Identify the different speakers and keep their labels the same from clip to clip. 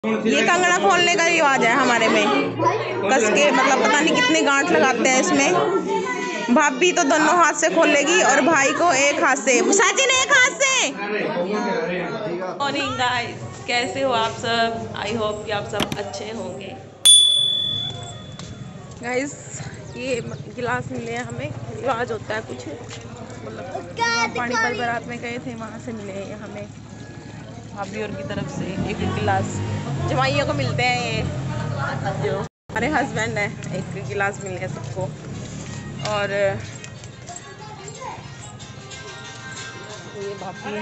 Speaker 1: ये कंगना खोलने का रिवाज है हमारे में, कस के मतलब पता नहीं कितने गांठ लगाते हैं इसमें। भाभी तो दोनों हाथ से खोलेगी और भाई को एक हाथ से, सचिन एक हाथ से। मॉर्निंग गाइस, कैसे हो आप सब? आई होप कि आप सब अच्छे होंगे। गाइस ये गिलास मिले हैं हमें, रिवाज होता है कुछ, मतलब पानीपत बारात में गए थे वहाँ से मिले हैं हमें भाभी और की तरफ से एक गिलास। जमाइयों को मिलते हैं ये, जो हमारे हस्बैंड है, एक गिलास मिले हैं सबको। और ये भाभी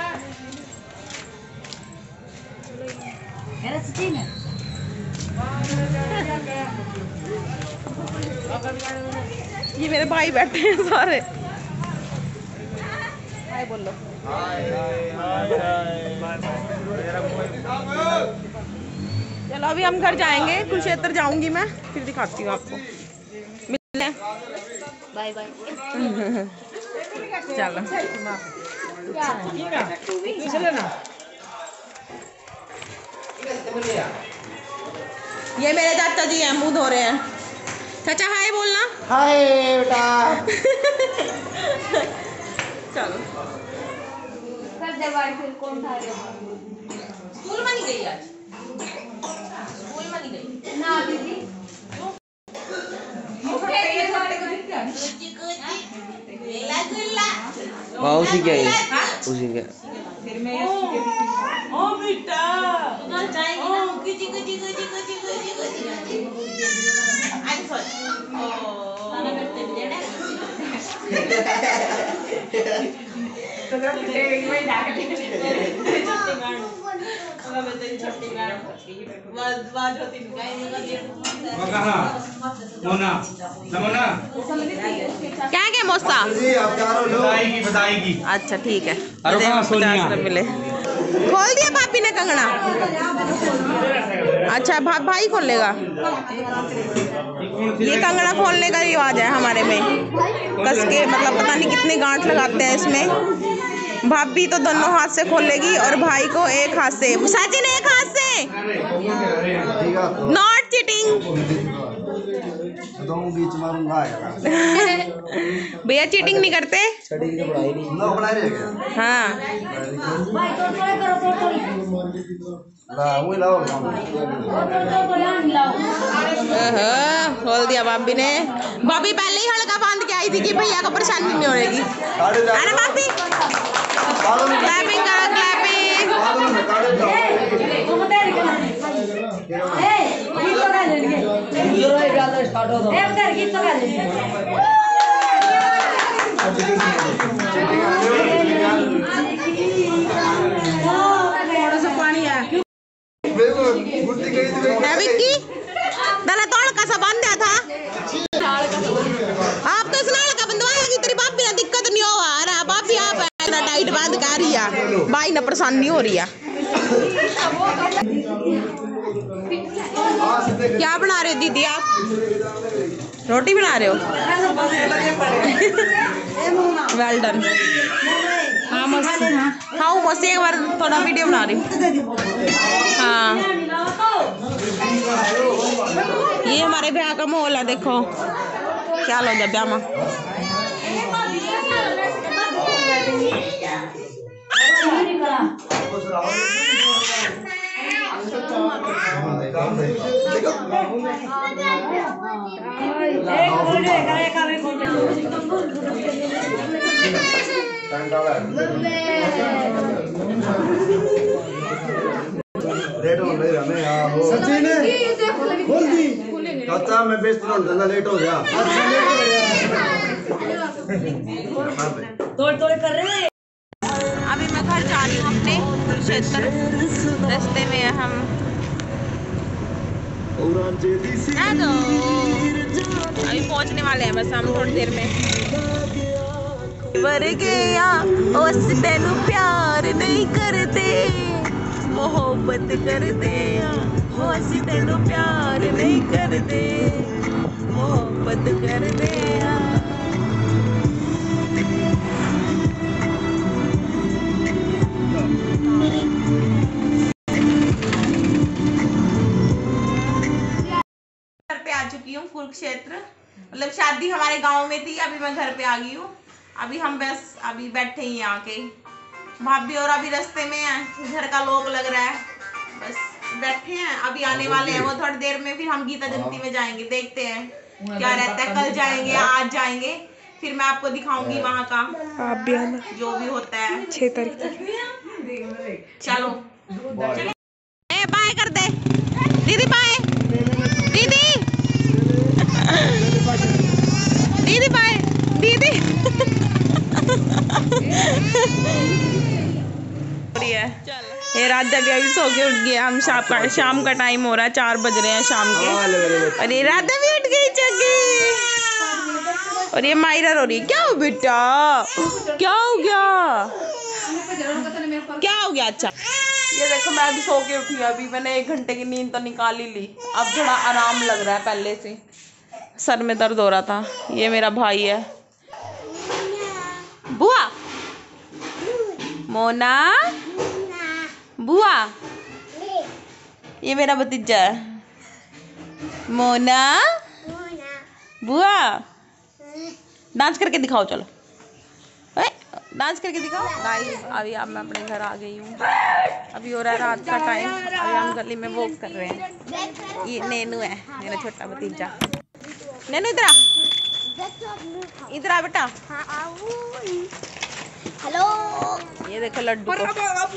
Speaker 1: ये मेरे भाई बैठे हैं सारे। हाय बोलो। चलो अभी हम घर जाएंगे, कुरुक्षेत्र जाऊंगी मैं, फिर दिखाती हूँ आपको। मिलते हैं, बाय बाय। चलो ये मेरे चाचा जी हैं, मुंह धो रहे हैं। चाचा हाय बोलना।
Speaker 2: हाय बेटा।
Speaker 1: चलो
Speaker 3: कौन था?
Speaker 1: स्कूल में नहीं गई आज? स्कूल में नहीं गई
Speaker 3: ना दीदी।
Speaker 2: उसी के उसी के
Speaker 1: ओ बेटा
Speaker 3: जाएगी ना कुछ
Speaker 1: आई सॉरी
Speaker 3: खाना करते भी देना
Speaker 1: क्या क्या मौसा
Speaker 2: बताएगी।
Speaker 1: अच्छा ठीक है, 50 मिले। खोल दिया भाभी ने कंगना? अच्छा भाई खोलेगा। ये कंगना खोलने का रिवाज है हमारे में, कस के मतलब पता नहीं कितने गांठ लगाते हैं इसमें। भाभी तो दोनों हाथ से खोलेगी और भाई को एक हाथ से, सचिन एक हाथ से। Not cheating. भैया चीटिंग नहीं करते। हाँ खोल दिया भाभी ने। भाभी पहले ही हल्का बांध के आई थी कि भैया को परेशानी नहीं होगी। अरे भाभी क्लैपिंग करो, थोड़ा सा पानी है विक्की दला तोड़ का सा बांधा था। आप तो इस नाल का बंधवाया कि तेरी भाभी ना दिक्कत नहीं हो रहा। भाभी आप ना टाइट बांध कर रही है, भाई ना परेशानी हो रही है। क्या बना रहे हो दीदी आप? रोटी बना रहे हो? Well done. हाँ मस्त, हाँ मस्त। एक बार थोड़ा वीडियो बना रही हूँ। हाँ ये हमारे ब्याह का माहौल है, देखो क्या लो जब ब्याह में।
Speaker 2: सचिन खोल दी। चाचा मैं बेचती हूँ, धंधा लेट हो गया।
Speaker 3: तोड़ तोड़ कर रहे हैं।
Speaker 1: अभी मैं घर जा रही हूँ अपने कुरुक्षेत्र, रास्ते में हम। अभी पहुँचने वाले हैं बस हम थोड़ी देर में। वर गया उस तेनू प्यार नहीं करते, मोहब्बत करते उस तेनू प्यार नहीं करते, मोहब्बत करते। चुकी हूँ कुरुक्षेत्र। मतलब शादी हमारे गांव में थी, अभी मैं घर पे आ गई हूँ। अभी हम बस अभी बैठे ही आके, भाभी और अभी रास्ते में है, घर का लोग लग रहा है, बस बैठे हैं। अभी आने वाले हैं वो थोड़ी देर में, फिर हम गीता जयंती में जाएंगे, देखते हैं क्या रहता है, कल जाएंगे या आज जाएंगे, फिर मैं आपको दिखाऊंगी वहाँ का
Speaker 4: आप भी आना
Speaker 1: जो भी होता है।
Speaker 4: 6 तारीख तक।
Speaker 1: चलो बाय कर दे दीदी, बाय दीदी, दीदी बाय दीदी। ये राधा भी अभी सो के उठ गया। हम शाम का टाइम हो रहा है, 4 बज रहे हैं शाम के, और ये राधा भी उठ गई चुकी, और ये मायरा रो रही। क्या हो बेटा, क्या हो गया, क्या हो गया? अच्छा ये देखो मैं अभी सो के उठी, अभी मैंने 1 घंटे की नींद तो निकाल ही ली। अब थोड़ा आराम लग रहा है, पहले से सर में दर्द हो रहा था। ये मेरा भाई है बुआ, मोना बुआ, ये मेरा भतीजा है मोना बुआ। डांस करके दिखाओ, चलो डांस करके दिखाओ। गाइस अभी अब मैं अपने घर आ गई हूँ। अभी हो रहा है रात का टाइम, अभी हम गली में वॉक कर रहे हैं। ये नैनू है मेरा छोटा भतीजा। नैनू इधर आ, इधर आ बेटा।
Speaker 4: हेलो,
Speaker 1: ये देखो लड्डू को।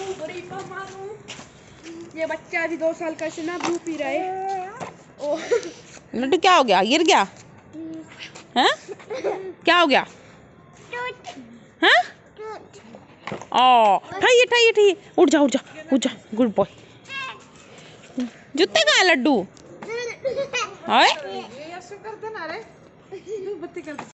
Speaker 4: ये बच्चा अभी 2 साल का ना ब्लू पी रहा है। ओ
Speaker 1: लड्डू क्या हो गया, गिर गया हैं? क्या हो गया हैं? ओ ठाइए ठाइए ठाइए, उठ जा उठ जा उठ जा, गुड बॉय। जूते कहाँ है लड्डू? हाय